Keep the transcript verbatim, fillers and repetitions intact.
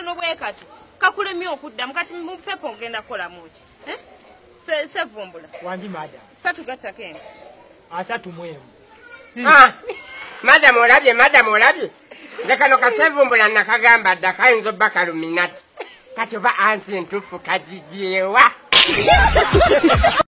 katono bwe kati kakulemye okudda mukati mu pepo ngenda kola muki eh se se vumbula wangi madam satu gatta kenga asatu mwemu ah madam olabye madam olabye lekano kasevumbula nakagamba dda kayinza obba luminati kati oba ansi entuufu kagijeewa